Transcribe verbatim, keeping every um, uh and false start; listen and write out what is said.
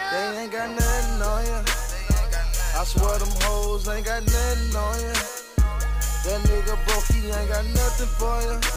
They ain't got nothing on ya. I swear them hoes ain't got nothing on ya. That nigga broke, he ain't got nothing for ya.